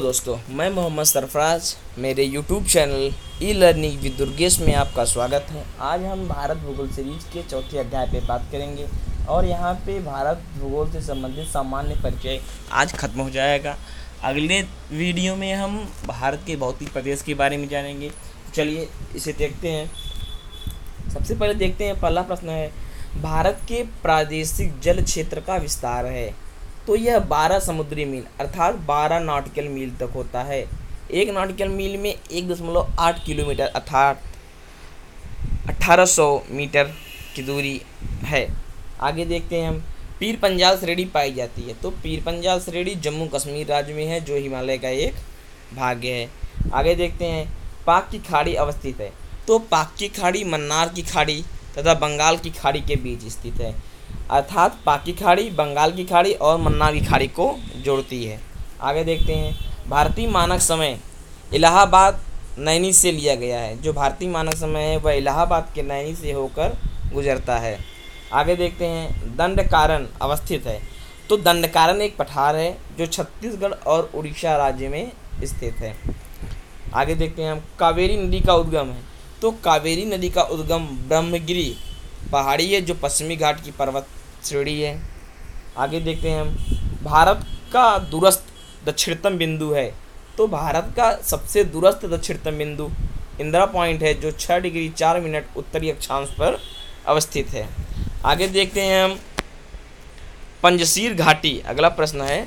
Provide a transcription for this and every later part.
दोस्तों, मैं मोहम्मद सरफराज। मेरे YouTube channel E learning with Durgesh में आपका स्वागत है। आज हम भारत भूगोल सीरीज के चौथे अध्याय पे बात करेंगे और यहाँ पे भारत भूगोल से संबंधित सामान्य परिचय आज खत्म हो जाएगा। अगले वीडियो में हम भारत के भौतिक प्रदेश के बारे में जानेंगे। चलिए इसे देखते हैं। सबसे पहले देखते हैं, पहला प्रश्न है, भारत के प्रादेशिक जल क्षेत्र का विस्तार है। तो यह 12 समुद्री मील अर्थात 12 नॉटिकल मील तक होता है। एक नॉटिकल मील में 1.8 किलोमीटर अर्थात 1800 मीटर की दूरी है। आगे देखते हैं हम, पीर पंजाल श्रेणी पाई जाती है। तो पीर पंजाल श्रेणी जम्मू कश्मीर राज्य में है, जो हिमालय का एक भाग है। आगे देखते हैं, पाक की खाड़ी अवस्थित है। तो पाक की खाड़ी मन्नार की खाड़ी तथा बंगाल की खाड़ी के बीच स्थित है, अर्थात पाक की खाड़ी बंगाल की खाड़ी और मन्नार की खाड़ी को जोड़ती है। आगे देखते हैं, भारतीय मानक समय इलाहाबाद नैनी से लिया गया है। जो भारतीय मानक समय है वह इलाहाबाद के नैनी से होकर गुजरता है। आगे देखते हैं, दंडकारन अवस्थित है। तो दंडकारन एक पठार है जो छत्तीसगढ़ और उड़ीसा राज्य में स्थित है। आगे देखते हैं हम, कावेरी नदी का उद्गम है। तो कावेरी नदी का उद्गम ब्रह्मगिरी पहाड़ी है, जो पश्चिमी घाट की पर्वत श्रेणी है। आगे देखते हैं हम, भारत का दूरस्थ दक्षिणतम बिंदु है। तो भारत का सबसे दूरस्थ दक्षिणतम बिंदु इंदिरा पॉइंट है, जो 6 डिग्री 4 मिनट उत्तरी अक्षांश पर अवस्थित है। आगे देखते हैं हम, पंजशीर घाटी, अगला प्रश्न है,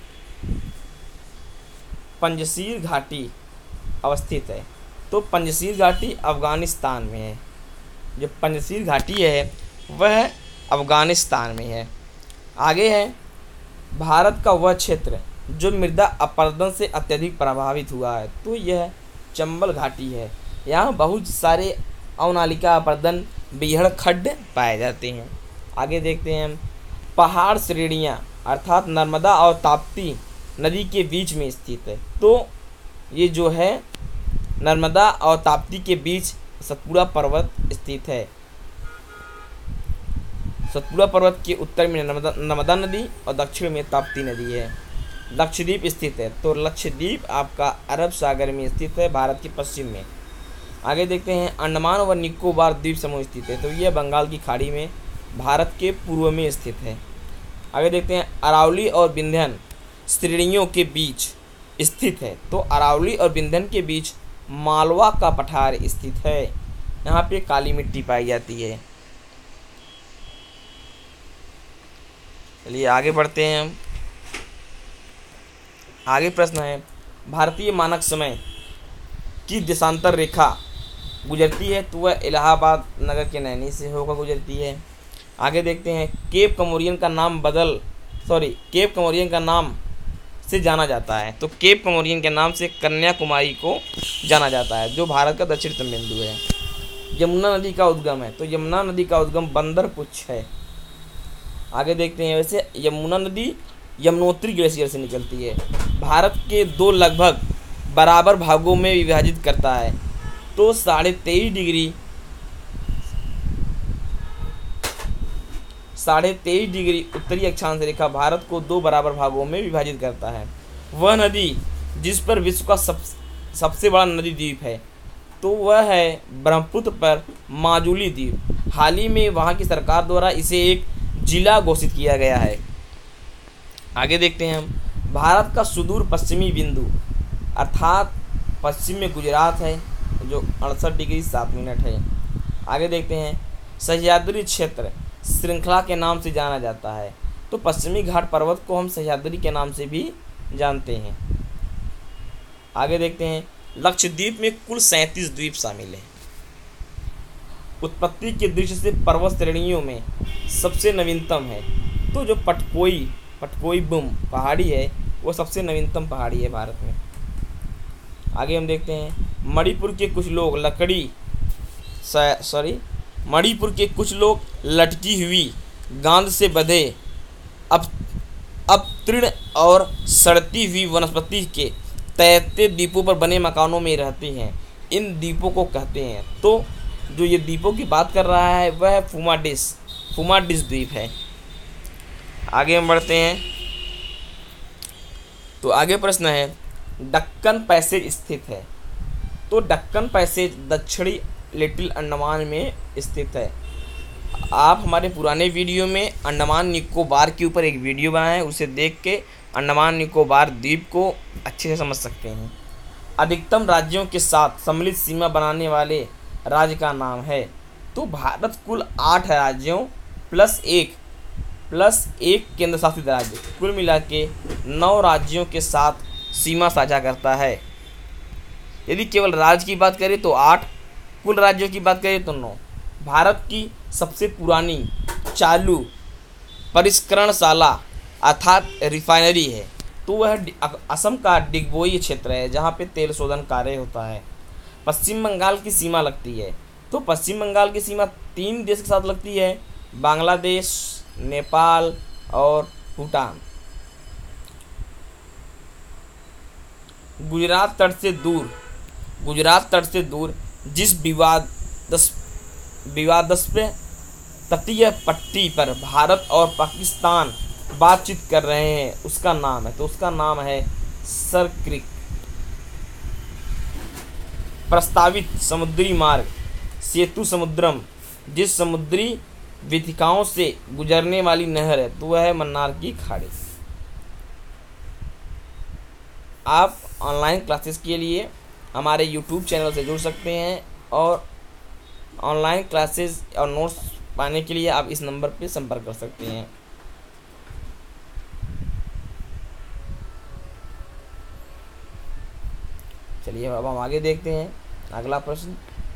पंजशीर घाटी अवस्थित है। तो पंजशीर घाटी अफगानिस्तान में है। जो पंजशीर घाटी है वह अफगानिस्तान में है। आगे है, भारत का वह क्षेत्र जो मृदा अपरदन से अत्यधिक प्रभावित हुआ है। तो यह चंबल घाटी है। यहाँ बहुत सारे अवनालिका अपरदन बीहड़ खड्ड पाए जाते हैं। आगे देखते हैं हम, पहाड़ श्रेणियाँ अर्थात नर्मदा और ताप्ती नदी के बीच में स्थित है। तो ये जो है नर्मदा और ताप्ती के बीच सतपुड़ा पर्वत स्थित है। सतपुड़ा पर्वत के उत्तर में नर्मदा नदी और दक्षिण में ताप्ती नदी है। लक्षद्वीप स्थित है। तो लक्षद्वीप आपका अरब सागर में स्थित है, भारत के पश्चिम में। आगे देखते हैं, अंडमान व निकोबार द्वीप समूह स्थित है। तो यह बंगाल की खाड़ी में भारत के पूर्व में स्थित है। आगे देखते हैं, अरावली और विंध्यन श्रेणियों के बीच स्थित है। तो अरावली और विंध्यन के बीच मालवा का पठार स्थित है। यहाँ पे काली मिट्टी पाई जाती है। चलिए आगे बढ़ते हैं हम। आगे प्रश्न है, भारतीय मानक समय की देशांतर रेखा गुजरती है। तो वह इलाहाबाद नगर के नैनी से होकर गुजरती है। आगे देखते हैं, केप कमोरियन का नाम से जाना जाता है। तो केप कमोरियन के नाम से कन्याकुमारी को जाना जाता है, जो भारत का दक्षिणतम बिंदु है। यमुना नदी का उद्गम है। तो यमुना नदी का उद्गम बंदरपुछ है। आगे देखते हैं, वैसे यमुना नदी यमुनोत्री ग्लेशियर से निकलती है। भारत के दो लगभग बराबर भागों में विभाजित करता है। तो 23.5 डिग्री उत्तरी अक्षांश रेखा भारत को दो बराबर भागों में विभाजित करता है। वह नदी जिस पर विश्व का सबसे बड़ा नदी द्वीप है, तो वह है ब्रह्मपुत्र पर माजुली द्वीप। हाल ही में वहाँ की सरकार द्वारा इसे एक जिला घोषित किया गया है। आगे देखते हैं हम, भारत का सुदूर पश्चिमी बिंदु अर्थात पश्चिम में गुजरात है, जो 68 डिग्री 7 मिनट है। आगे देखते हैं, सह्याद्री क्षेत्र श्रृंखला के नाम से जाना जाता है। तो पश्चिमी घाट पर्वत को हम सह्याद्री के नाम से भी जानते हैं। आगे देखते हैं, लक्षद्वीप में कुल 37 द्वीप शामिल हैं। उत्पत्ति के दृष्टि से पर्वत श्रेणियों में सबसे नवीनतम है। तो जो पटकोई बुम पहाड़ी है वो सबसे नवीनतम पहाड़ी है भारत में। आगे हम देखते हैं, मणिपुर के कुछ लोग लटकी हुई गांध से बंधे अपतृण और सड़ती हुई वनस्पति के तैरते द्वीपों पर बने मकानों में रहते हैं। इन द्वीपों को कहते हैं। तो जो ये द्वीपों की बात कर रहा है वह फुमाडिस द्वीप है। आगे हम बढ़ते हैं। तो आगे प्रश्न है, दक्कन पैसेज स्थित है। तो दक्कन पैसेज दक्षिणी लिटिल अंडमान में स्थित है। आप हमारे पुराने वीडियो में अंडमान निकोबार के ऊपर एक वीडियो बनाए हैं, उसे देख के अंडमान निकोबार द्वीप को अच्छे से समझ सकते हैं। अधिकतम राज्यों के साथ सम्मिलित सीमा बनाने वाले राज्य का नाम है। तो भारत कुल 8 राज्यों प्लस एक केंद्र शासित राज्य, कुल मिला के 9 राज्यों के साथ सीमा साझा करता है। यदि केवल राज्य की बात करें तो 8, कुल राज्यों की बात करें तो 9। भारत की सबसे पुरानी चालू परिष्करणशाला अर्थात रिफाइनरी है, तो वह असम का डिगबोई क्षेत्र है, जहाँ पे तेल शोधन कार्य होता है। पश्चिम बंगाल की सीमा लगती है। तो पश्चिम बंगाल की सीमा 3 देश के साथ लगती है, बांग्लादेश, नेपाल और भूटान। गुजरात तट से दूर जिस विवादास्पद तटीय पट्टी पर भारत और पाकिस्तान बातचीत कर रहे हैं, उसका नाम है सर क्रीक। प्रस्तावित समुद्री मार्ग सेतु समुद्रम, जिस समुद्री वीथिकाओं से गुजरने वाली नहर है, तो वह है मन्नार की खाड़ी। आप ऑनलाइन क्लासेस के लिए हमारे YouTube चैनल से जुड़ सकते हैं और ऑनलाइन क्लासेस और नोट्स पाने के लिए आप इस नंबर पर संपर्क कर सकते हैं। चलिए अब हम आगे देखते हैं अगला प्रश्न।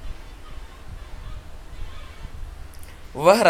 वह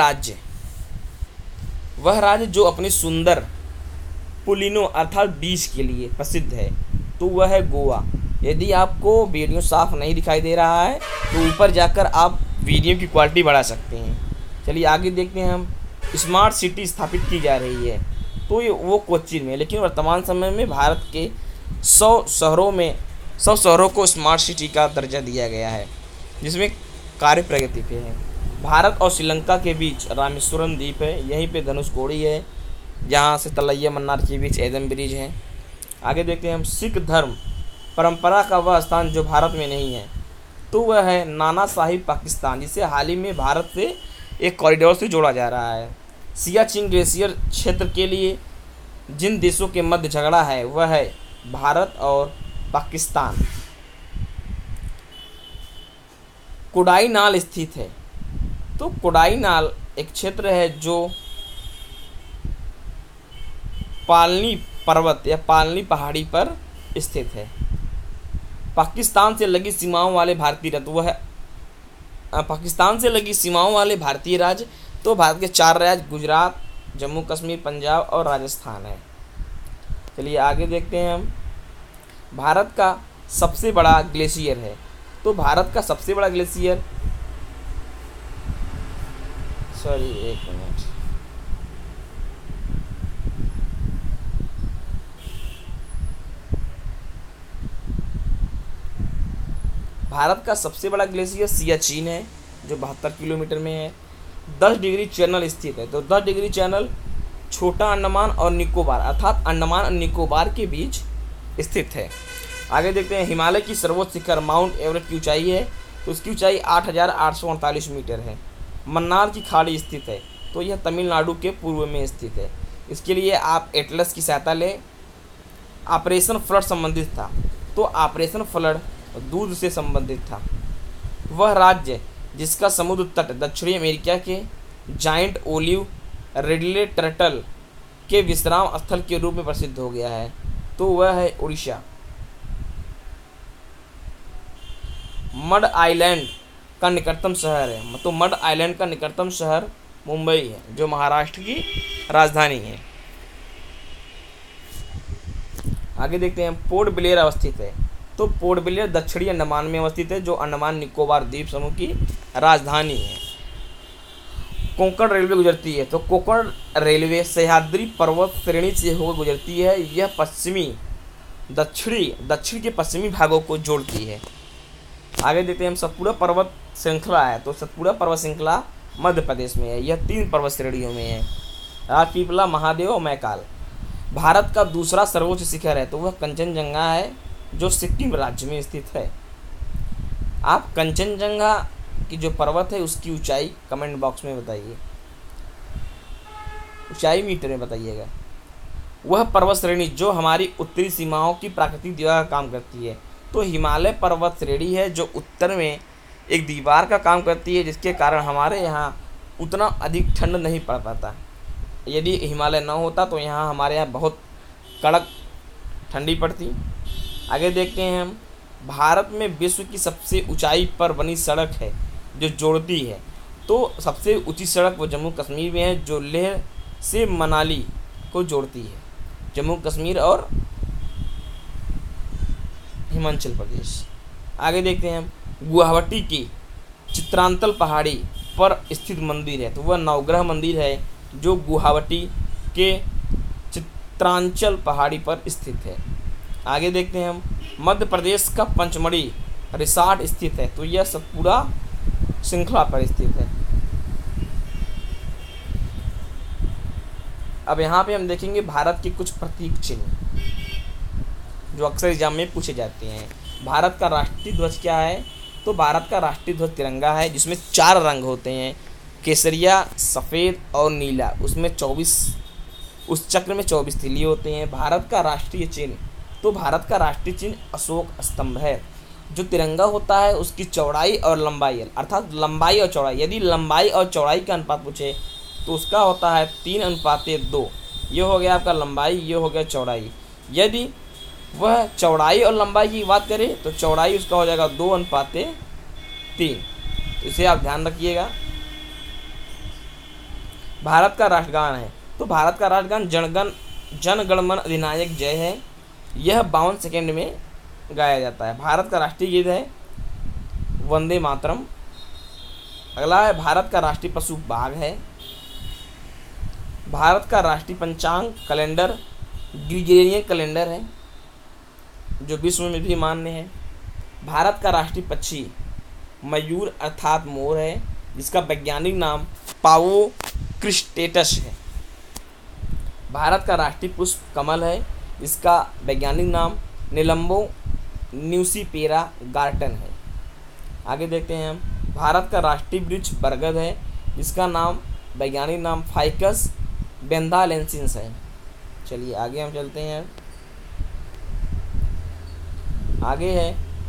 राज्य जो अपने सुंदर पुलिनों अर्थात बीच के लिए प्रसिद्ध है, तो वह है गोवा। यदि आपको वीडियो साफ नहीं दिखाई दे रहा है तो ऊपर जाकर आप वीडियो की क्वालिटी बढ़ा सकते हैं। चलिए आगे देखते हैं हम। स्मार्ट सिटी स्थापित की जा रही है, तो ये वो कोच्चि में, लेकिन वर्तमान समय में भारत के 100 शहरों को स्मार्ट सिटी का दर्जा दिया गया है, जिसमें कार्य प्रगति पे है। भारत और श्रीलंका के बीच रामेश्वरम द्वीप है, यहीं पे धनुषकोडी है, जहाँ से तलैया मन्नार के बीच एदम ब्रिज है। आगे देखते हैं हम। सिख धर्म परंपरा का वह स्थान जो भारत में नहीं है, तो वह है नाना साहिब पाकिस्तान, जिसे हाल ही में भारत से एक कॉरिडोर से जोड़ा जा रहा है। सियाचिन ग्लेशियर क्षेत्र के लिए जिन देशों के मध्य झगड़ा है, वह है भारत और पाकिस्तान। कोडाईनाल स्थित है। तो कोडाईनाल एक क्षेत्र है जो पालनी पर्वत या पालनी पहाड़ी पर स्थित है। पाकिस्तान से लगी सीमाओं वाले भारतीय राज्य, तो भारत के 4 राज्य गुजरात, जम्मू कश्मीर, पंजाब और राजस्थान है। चलिए आगे देखते हैं हम। भारत का सबसे बड़ा ग्लेशियर है। तो भारत का सबसे बड़ा ग्लेशियर, एक मिनट, भारत का सबसे बड़ा ग्लेशियर सियाचिन है, जो 72 किलोमीटर में है। 10 डिग्री चैनल स्थित है। तो 10 डिग्री चैनल छोटा अंडमान और निकोबार अर्थात अंडमान और निकोबार के बीच स्थित है। आगे देखते हैं। हिमालय की सर्वोच्च शिखर माउंट एवरेस्ट की ऊंचाई है, तो उसकी ऊंचाई 8,848 मीटर है। मन्नार की खाड़ी स्थित है, तो यह तमिलनाडु के पूर्व में स्थित है। इसके लिए आप एटलस की सहायता लें। ऑपरेशन फ्लड संबंधित था, तो ऑपरेशन फ्लड दूध से संबंधित था। वह राज्य जिसका समुद्र तट दक्षिणी अमेरिका के जाइंट ओलिव रिडले टर्टल के विश्राम स्थल के रूप में प्रसिद्ध हो गया है, तो वह है उड़ीसा। मड आइलैंड का निकटतम शहर है। तो मड आइलैंड का निकटतम शहर मुंबई है, जो महाराष्ट्र की राजधानी है। आगे देखते हैं। पोर्ट ब्लेयर अवस्थित है। तो पोर्ट ब्लेयर दक्षिणी अंडमान में अवस्थित है, जो अंडमान निकोबार द्वीप समूह की राजधानी है। कोंकण रेलवे गुजरती है। तो कोंकण रेलवे सह्याद्री पर्वत श्रेणी से होकर गुजरती है। यह दक्षिण के पश्चिमी भागों को जोड़ती है। आगे देखते हैं हम। सतपुड़ा पर्वत श्रृंखला है। तो सतपुड़ा पर्वत श्रृंखला मध्य प्रदेश में है। यह 3 पर्वत श्रेणियों में है, राजपीपला, महादेव और मैकाल। भारत का दूसरा सर्वोच्च शिखर है, तो वह कंचनजंगा है, जो सिक्किम राज्य में स्थित है। आप कंचनजंगा की जो पर्वत है उसकी ऊंचाई कमेंट बॉक्स में बताइए, ऊंचाई मीटर में बताइएगा। वह पर्वत श्रेणी जो हमारी उत्तरी सीमाओं की प्राकृतिक दीवार का काम करती है। तो हिमालय पर्वत श्रेणी है जो उत्तर में एक दीवार का काम करती है, जिसके कारण हमारे यहाँ उतना अधिक ठंड नहीं पड़ पाता। यदि हिमालय न होता तो यहाँ हमारे यहाँ बहुत कड़क ठंडी पड़ती। आगे देखते हैं हम, भारत में विश्व की सबसे ऊंचाई पर बनी सड़क है जो जोड़ती है। तो सबसे ऊंची सड़क वो जम्मू कश्मीर में है जो लेह से मनाली को जोड़ती है, जम्मू कश्मीर और हिमाचल प्रदेश। आगे देखते हैं हम, गुवाहाटी की चित्रांचल पहाड़ी पर स्थित मंदिर है। तो वह नवग्रह मंदिर है जो गुवाहाटी के चित्रांचल पहाड़ी पर स्थित है। आगे देखते हैं हम, मध्य प्रदेश का पंचमढ़ी रिसॉर्ट स्थित है। तो यह सतपुड़ा श्रृंखला पर स्थित है। अब यहाँ पे हम देखेंगे भारत के कुछ प्रतीक चिन्ह जो अक्सर एग्जाम में पूछे जाते हैं। भारत का राष्ट्रीय ध्वज क्या है? तो भारत का राष्ट्रीय ध्वज तिरंगा है, जिसमें 4 रंग होते हैं, केसरिया, सफ़ेद और नीला। उसमें 24, उस चक्र में 24 तिली होते हैं। भारत का राष्ट्रीय चिन्ह, तो भारत का राष्ट्रीय चिन्ह अशोक स्तंभ है। जो तिरंगा होता है उसकी चौड़ाई और लंबाई, अर्थात लंबाई और चौड़ाई, यदि लंबाई और चौड़ाई का अनुपात पूछे तो उसका होता है 3:2। ये हो गया आपका लंबाई, ये हो गया चौड़ाई। यदि वह चौड़ाई और लंबाई की बात करें तो चौड़ाई उसका हो जाएगा 2:3। तो इसे आप ध्यान रखिएगा। भारत का राष्ट्रगान है, तो भारत का राष्ट्रगान जन गण मन अधिनायक जय है। यह 52 सेकेंड में गाया जाता है। भारत का राष्ट्रीय गीत है वंदे मातरम। अगला है, भारत का राष्ट्रीय पशु बाघ है। भारत का राष्ट्रीय पंचांग कैलेंडर ग्रिगोरियन कैलेंडर है जो विश्व में भी मान्य है। भारत का राष्ट्रीय पक्षी मयूर अर्थात मोर है, जिसका वैज्ञानिक नाम पावो क्रिस्टेटस है। भारत का राष्ट्रीय पुष्प कमल है, जिसका वैज्ञानिक नाम निलंबो न्यूसीपेरा गार्टन है। आगे देखते हैं हम, भारत का राष्ट्रीय वृक्ष बरगद है, जिसका नाम वैज्ञानिक नाम फाइकस बेंथालेंसिस है। चलिए आगे हम चलते हैं। आगे है,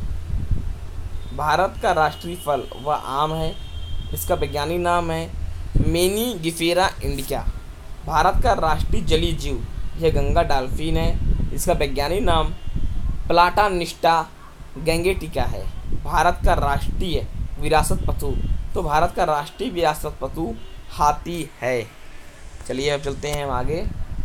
भारत का राष्ट्रीय फल वह आम है, इसका वैज्ञानिक नाम है मेनिगिफेरा इंडिका। भारत का राष्ट्रीय जलीय जीव यह गंगा डॉल्फिन है, इसका वैज्ञानिक नाम प्लाटानिस्टा गैंगेटिका है। भारत का राष्ट्रीय विरासत पशु, तो भारत का राष्ट्रीय विरासत पशु हाथी है। चलिए अब चलते हैं हम आगे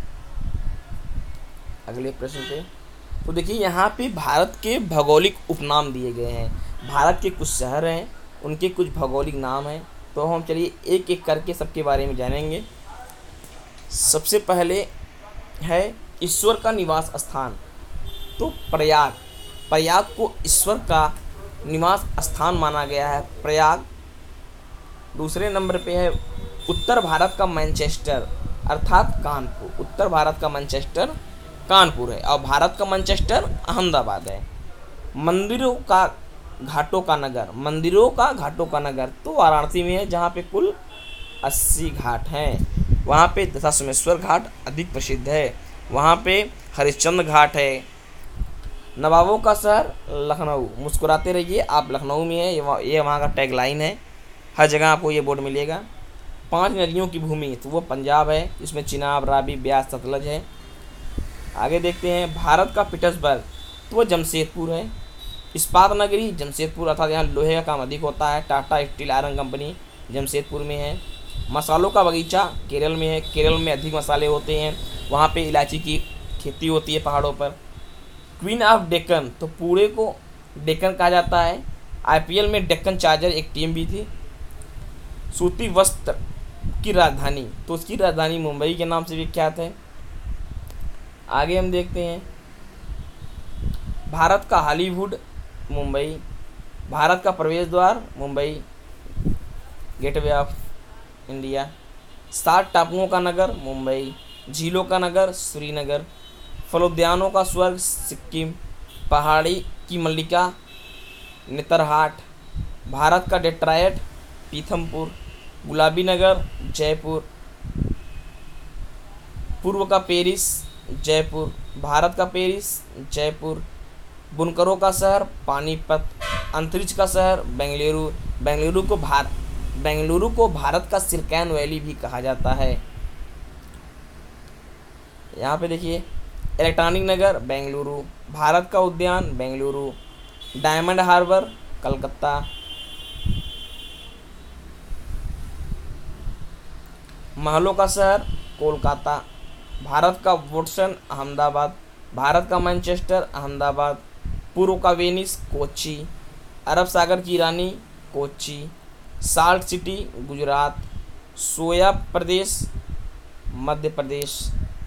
अगले प्रश्न पे। तो देखिए यहाँ पे भारत के भौगोलिक उपनाम दिए गए हैं। भारत के कुछ शहर हैं, उनके कुछ भौगोलिक नाम हैं। तो हम चलिए एक एक करके सबके बारे में जानेंगे। सबसे पहले है ईश्वर का निवास स्थान, तो प्रयाग। प्रयाग को ईश्वर का निवास स्थान माना गया है, प्रयाग। दूसरे नंबर पे है उत्तर भारत का मैनचेस्टर अर्थात कानपुर। उत्तर भारत का मैनचेस्टर कानपुर है और भारत का मैनचेस्टर अहमदाबाद है। मंदिरों का घाटों का नगर, मंदिरों का घाटों का नगर तो वाराणसी में है, जहाँ पे कुल 80 घाट हैं। वहाँ पे दशाश्वमेश्वर घाट अधिक प्रसिद्ध है, वहाँ पे हरिश्चंद्र घाट है। नवाबों का शहर लखनऊ, मुस्कुराते रहिए आप लखनऊ में है, ये वहाँ का टैगलाइन है। हर जगह आपको ये बोर्ड मिलेगा। 5 नदियों की भूमि, तो वो पंजाब है, इसमें चिनाब, रावी, ब्यास, सतलज है। आगे देखते हैं, भारत का पीटर्सबर्ग, तो वो जमशेदपुर है। इस्पात नगरी जमशेदपुर, अर्थात यहाँ लोहे का काम अधिक होता है। Tata Steel iron company Jamshedpur में है। मसालों का बगीचा केरल में है, केरल में अधिक मसाले होते हैं, वहाँ पे इलायची की खेती होती है पहाड़ों पर। क्वीन ऑफ डेक्कन, तो पूरे को डेक्कन कहा जाता है। IPL में डेक्कन चार्जर एक टीम भी थी। सूती वस्त्र की राजधानी, तो उसकी राजधानी मुंबई के नाम से विख्यात है। आगे हम देखते हैं, भारत का हॉलीवुड मुंबई, भारत का प्रवेश द्वार मुंबई, गेटवे ऑफ इंडिया। 7 टापुओं का नगर मुंबई, झीलों का नगर श्रीनगर, फलोद्यानों का स्वर्ग सिक्किम, पहाड़ी की मल्लिका नेतरहाट, भारत का डेट्रॉयट पीथमपुर, गुलाबी नगर जयपुर, पूर्व का पेरिस जयपुर, भारत का पेरिस जयपुर, बुनकरों का शहर पानीपत, अंतरिक्ष का शहर बेंगलुरु, बेंगलुरु को भारत का सिलिकॉन वैली भी कहा जाता है। यहाँ पे देखिए इलेक्ट्रॉनिक नगर बेंगलुरु, भारत का उद्यान बेंगलुरु, डायमंड हार्बर कलकत्ता, महलों का शहर कोलकाता, भारत का वोटसन अहमदाबाद, भारत का मैनचेस्टर अहमदाबाद, पूर्व का वेनिस कोच्चि, अरब सागर की रानी Kochi, salt city Gujarat, soya प्रदेश मध्य प्रदेश,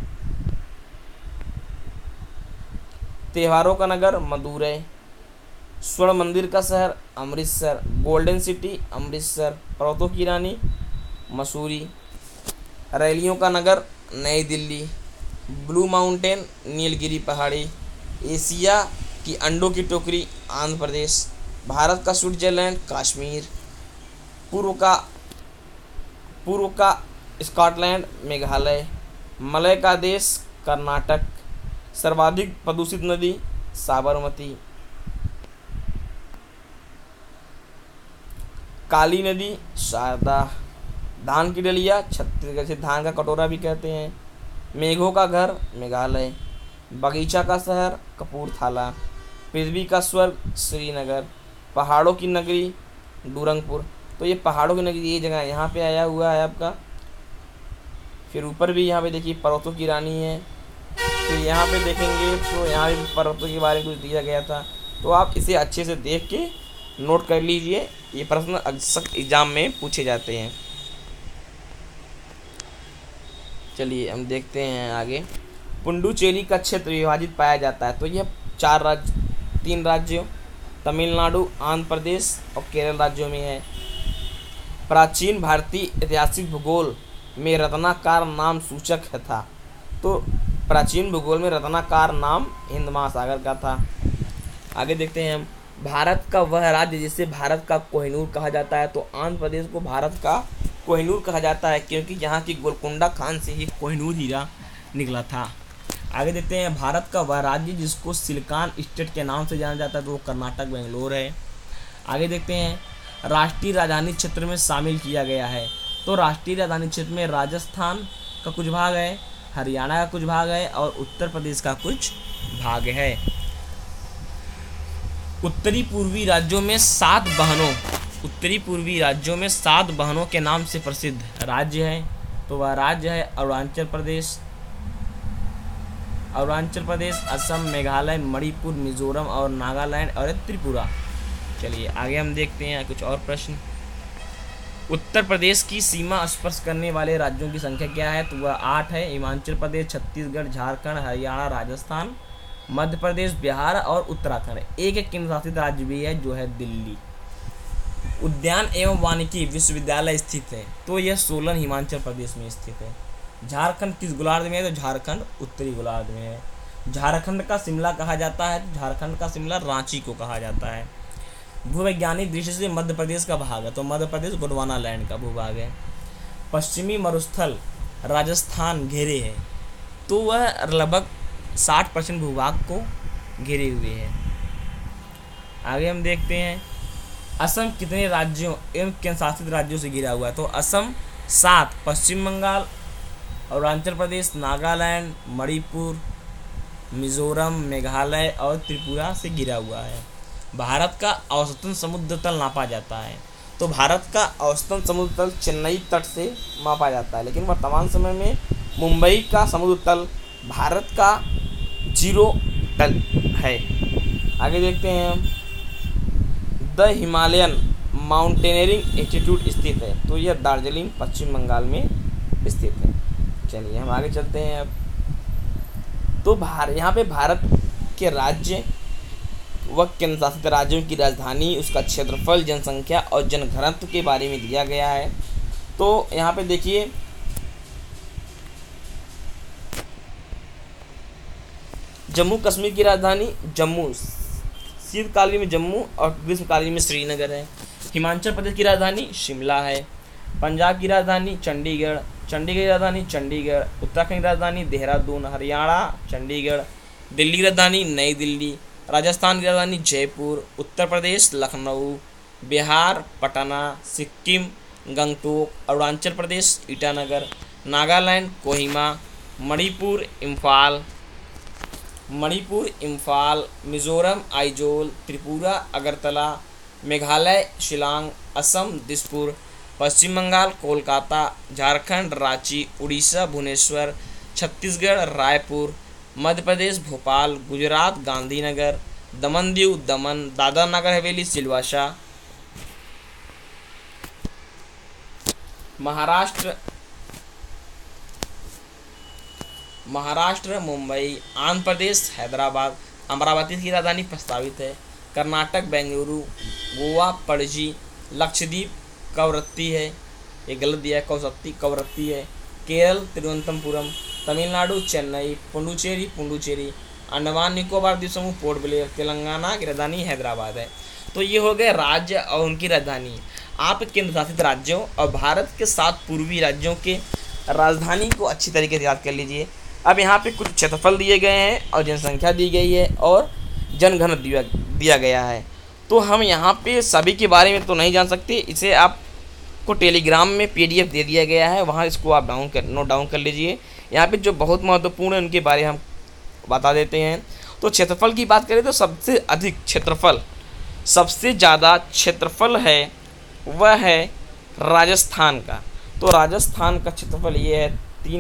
त्योहारों का नगर मदुरै, स्वर्ण मंदिर का शहर अमृतसर, गोल्डन सिटी अमृतसर, पर्वतों की रानी मसूरी, रैलियों का नगर नई दिल्ली, ब्लू माउंटेन नीलगिरी पहाड़ी, एशिया की अंडों की टोकरी आंध्र प्रदेश, भारत का स्विट्जरलैंड कश्मीर, पूर्व का स्कॉटलैंड मेघालय, मलय का देश कर्नाटक, सर्वाधिक प्रदूषित नदी साबरमती, काली नदी शारदा, धान की डलिया छत्तीसगढ़ से धान का कटोरा भी कहते हैं, मेघों का घर मेघालय, बगीचा का शहर कपूरथला, पृथ्वी का स्वर्ग श्रीनगर, पहाड़ों की नगरी डूरंगपुर। तो ये पहाड़ों की नगरी ये जगह यहाँ पे आया हुआ है आपका। फिर ऊपर भी यहाँ पे देखिए पर्वतों की रानी है। फिर यहाँ पे देखेंगे तो यहाँ भी पर्वतों के बारे में कुछ दिया गया था, तो आप इसे अच्छे से देख के नोट कर लीजिए, ये प्रश्न अक्सर एग्जाम में पूछे जाते हैं। चलिए हम देखते हैं आगे। पुडुचेरी का क्षेत्र विभाजित पाया जाता है, तो यह 3 राज्यों तमिलनाडु, आंध्र प्रदेश और केरल राज्यों में है। प्राचीन भारतीय ऐतिहासिक भूगोल में रत्नाकर नाम सूचक था, तो प्राचीन भूगोल में रत्नाकर नाम हिंद महासागर का था। आगे देखते हैं हम। भारत का वह राज्य जिसे भारत का कोहिनूर कहा जाता है, तो आंध्र प्रदेश को भारत का कोहिनूर कहा जाता है, क्योंकि यहाँ की गोलकुंडा खान से ही कोहिनूर हीरा निकला था। आगे देखते हैं। भारत का वह राज्य जिसको सिलिकॉन स्टेट के नाम से जाना जाता है, तो वो कर्नाटक बेंगलोर है। आगे देखते हैं। राष्ट्रीय राजधानी क्षेत्र में शामिल किया गया है, तो राष्ट्रीय राजधानी क्षेत्र में राजस्थान का कुछ भाग है, हरियाणा का कुछ भाग है और उत्तर प्रदेश का कुछ भाग है। उत्तरी पूर्वी राज्यों में 7 बहनों के नाम से प्रसिद्ध राज्य है, तो वह राज्य है अरुणाचल प्रदेश, असम, मेघालय, मणिपुर, मिजोरम और नागालैंड और त्रिपुरा। चलिए आगे हम देखते हैं कुछ और प्रश्न। उत्तर प्रदेश की सीमा स्पर्श करने वाले राज्यों की संख्या क्या है, तो वह 8 है। हिमाचल प्रदेश, छत्तीसगढ़, झारखंड, हरियाणा, राजस्थान, मध्य प्रदेश, बिहार और उत्तराखंड। एक केंद्र शासित राज्य भी है जो है दिल्ली। उद्यान एवं वानिकी विश्वविद्यालय स्थित है, तो यह सोलन हिमाचल प्रदेश में स्थित है। झारखंड किस गोलार्ध में है, तो झारखंड उत्तरी गोलार्ध में है। झारखंड का शिमला कहा जाता है, तो झारखंड का शिमला रांची को कहा जाता है। भूवैज्ञानिक दृष्टि से मध्य प्रदेश का भाग है, तो मध्य प्रदेश गोंडवाना लैंड का भूभाग है। पश्चिमी मरुस्थल राजस्थान घेरे है, तो वह लगभग 60% भूभाग को घेरे हुए है। आगे हम देखते हैं। असम कितने राज्यों एवं केंद्र शासित राज्यों से घिरा हुआ है, तो असम 7, पश्चिम बंगाल, अरुणाचल प्रदेश, नागालैंड, मणिपुर, मिजोरम, मेघालय और त्रिपुरा से घिरा हुआ है। भारत का औसतन समुद्र तल नापा जाता है, तो भारत का औसतन समुद्र तल चेन्नई तट से मापा जाता है, लेकिन वर्तमान समय में मुंबई का समुद्र तल भारत का 0 तल है। आगे देखते हैं हम। द हिमालयन माउंटेनियरिंग इंस्टीट्यूट स्थित है, तो यह दार्जिलिंग पश्चिम बंगाल में स्थित है। चलिए हम आगे चलते हैं अब। तो यहाँ पे भारत के राज्य व केंद्र शासित राज्यों की राजधानी, उसका क्षेत्रफल, जनसंख्या और जनघनत्व के बारे में दिया गया है। तो यहाँ पे देखिए जम्मू कश्मीर की राजधानी जम्मू, शीतकालीन में जम्मू और ग्रीष्मकालीन में श्रीनगर है। हिमाचल प्रदेश की राजधानी शिमला है। पंजाब की राजधानी चंडीगढ़, चंडीगढ़ की राजधानी चंडीगढ़, उत्तराखंड की राजधानी देहरादून, हरियाणा चंडीगढ़, दिल्ली की राजधानी नई दिल्ली, राजस्थान की राजधानी जयपुर, उत्तर प्रदेश लखनऊ, बिहार पटना, सिक्किम गंगटोक, अरुणाचल प्रदेश ईटानगर, नागालैंड कोहिमा, मणिपुर इम्फाल, मिजोरम आइजोल, त्रिपुरा अगरतला, मेघालय शिलांग, असम दिसपुर, पश्चिम बंगाल कोलकाता, झारखंड रांची, उड़ीसा भुवनेश्वर, छत्तीसगढ़ रायपुर, मध्य प्रदेश भोपाल, गुजरात गांधीनगर, दमन दीव दमन, दादरा नगर हवेली सिलवासा, महाराष्ट्र मुंबई, आंध्र प्रदेश हैदराबाद, अमरावती की राजधानी प्रस्तावित है। कर्नाटक बेंगलुरु, गोवा पणजी, लक्षद्वीप कवरत्ती है, ये गलत दिया है, कवरत्ती है। केरल तिरुवनंतपुरम, तमिलनाडु चेन्नई, पुडुचेरी, अंडमान निकोबार द्वीप समूह पोर्ट ब्लेयर, तेलंगाना की राजधानी हैदराबाद है। तो ये हो गए राज्य और उनकी राजधानी। आप केंद्र शासित राज्यों और भारत के 7 पूर्वी राज्यों के राजधानी को अच्छी तरीके से याद कर लीजिए। अब यहाँ पे कुछ क्षेत्रफल दिए गए हैं और जनसंख्या दी गई है और जनघनत्व दिया गया है। तो हम यहाँ पे सभी के बारे में तो नहीं जान सकते, इसे आपको टेलीग्राम में PDF दे दिया गया है, वहाँ इसको आप नोट डाउन कर लीजिए। यहाँ पे जो बहुत महत्वपूर्ण है उनके बारे में हम बता देते हैं। तो क्षेत्रफल की बात करें तो सबसे ज़्यादा क्षेत्रफल है वह है राजस्थान का। तो राजस्थान का क्षेत्रफल ये है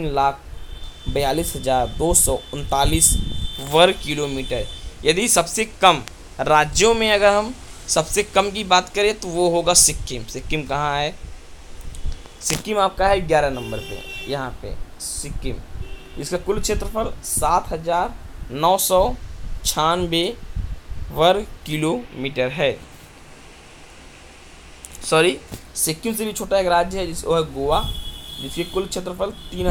3,42,239 वर्ग किलोमीटर। यदि सबसे कम राज्यों में अगर हम सबसे कम की बात करें तो वो होगा सिक्किम। सिक्किम कहाँ है? सिक्किम आपका है 11 नंबर पे, यहाँ पे सिक्किम। इसका कुल क्षेत्रफल 7,996 वर्ग किलोमीटर है। सॉरी, सिक्किम से भी छोटा एक राज्य है वो है गोवा, जिसके कुल क्षेत्रफल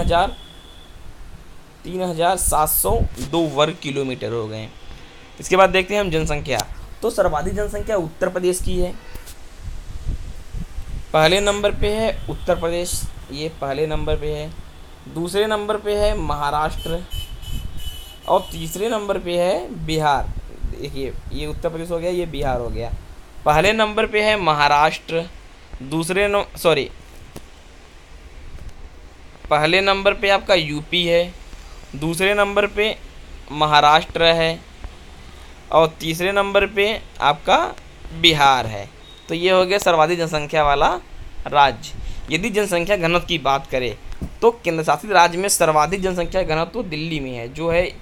3,702 वर्ग किलोमीटर हो गए। इसके बाद देखते हैं हम जनसंख्या। तो सर्वाधिक जनसंख्या उत्तर प्रदेश की है, पहले नंबर पे है उत्तर प्रदेश, ये पहले नंबर पे है। दूसरे नंबर पे है महाराष्ट्र और तीसरे नंबर पे है बिहार। देखिए, ये उत्तर प्रदेश हो गया, ये बिहार हो गया। पहले नंबर पे है महाराष्ट्र, पहले नंबर पे आपका यूपी है, दूसरे नंबर पे महाराष्ट्र है और तीसरे नंबर पे आपका बिहार है। तो ये हो गया सर्वाधिक जनसंख्या वाला राज्य। यदि जनसंख्या घनत्व की बात करें तो केंद्र शासित राज्य में सर्वाधिक जनसंख्या घनत्व तो दिल्ली में है, जो है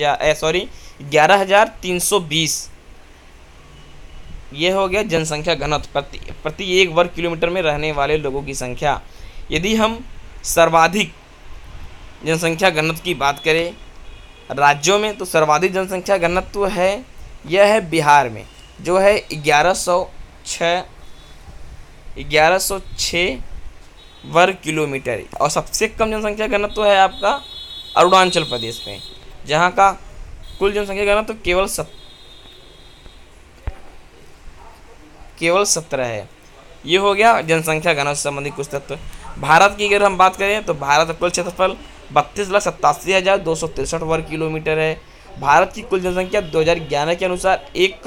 11,320। ये हो गया जनसंख्या घनत्व प्रति 1 वर्ग किलोमीटर में रहने वाले लोगों की संख्या। यदि हम सर्वाधिक जनसंख्या घनत्व की बात करें राज्यों में तो सर्वाधिक जनसंख्या घनत्व है यह है बिहार में, जो है 1106 वर्ग किलोमीटर। और सबसे कम जनसंख्या घनत्व है आपका अरुणाचल प्रदेश में, जहाँ का कुल जनसंख्या घनत्व केवल 17 है। ये हो गया जनसंख्या घनत्व से संबंधित कुछ तत्व। भारत की अगर हम बात करें तो भारत का कुल क्षेत्रफल 32,87,263 वर्ग किलोमीटर है। भारत की कुल जनसंख्या 2011 के अनुसार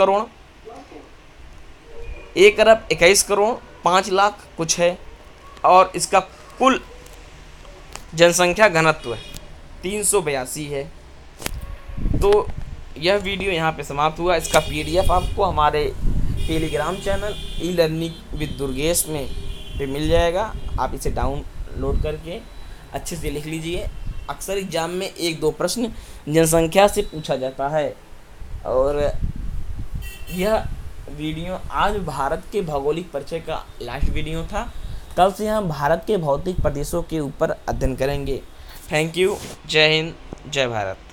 1,21,05,00,000 कुछ है और इसका कुल जनसंख्या घनत्व 382 है। तो यह वीडियो यहाँ पे समाप्त हुआ। इसका PDF आपको हमारे Telegram channel E learning with Durgesh में पे मिल जाएगा। आप इसे डाउनलोड करके अच्छे से लिख लीजिए। अक्सर एग्जाम में 1-2 प्रश्न जनसंख्या से पूछा जाता है। और यह वीडियो आज भारत के भौगोलिक परिचय का लास्ट वीडियो था। कल से हम भारत के भौतिक प्रदेशों के ऊपर अध्ययन करेंगे। Thank you. जय हिंद, जय भारत।